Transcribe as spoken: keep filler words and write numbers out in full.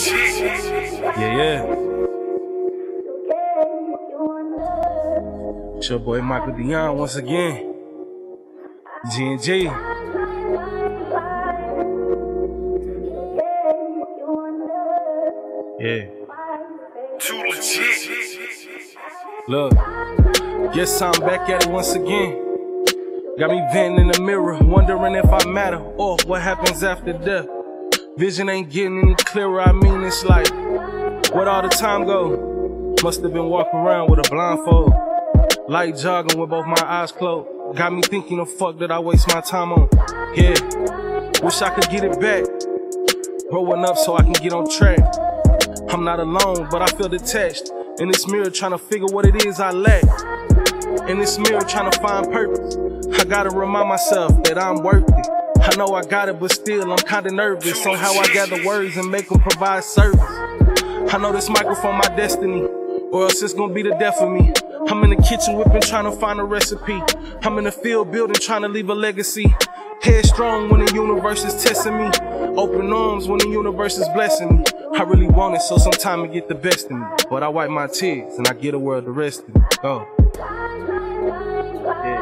Yeah, yeah. It's your boy Michael Deon once again. G and G. Yeah. Too legit. Look, guess I'm back at it once again. Got me venting in the mirror, wondering if I matter or what happens after death. Vision ain't getting any clearer, I mean it's like, where'd all the time go? Must have been walking around with a blindfold. Light jogging with both my eyes closed. Got me thinking the fuck that I waste my time on. Yeah, wish I could get it back. Growing up so I can get on track. I'm not alone, but I feel detached. In this mirror trying to figure what it is I lack. In this mirror trying to find purpose. I gotta remind myself that I'm worth it. I know I got it, but still I'm kinda nervous on how I gather words and make them provide service. I know this microphone my destiny, or else it's gonna be the death of me. I'm in the kitchen whipping trying to find a recipe. I'm in the field building trying to leave a legacy. Headstrong when the universe is testing me. Open arms when the universe is blessing me. I really want it, so sometimes it get the best of me. But I wipe my tears and I get a world the rest of me. Go. Yeah.